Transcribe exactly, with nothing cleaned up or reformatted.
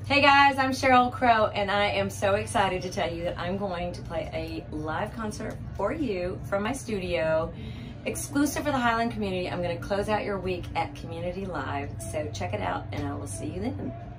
Hey guys, I'm Sheryl Crow, and I am so excited to tell you that I'm going to play a live concert for you from my studio, exclusive for the Hyland community. I'm going to close out your week at Community Live, so check it out, and I will see you then.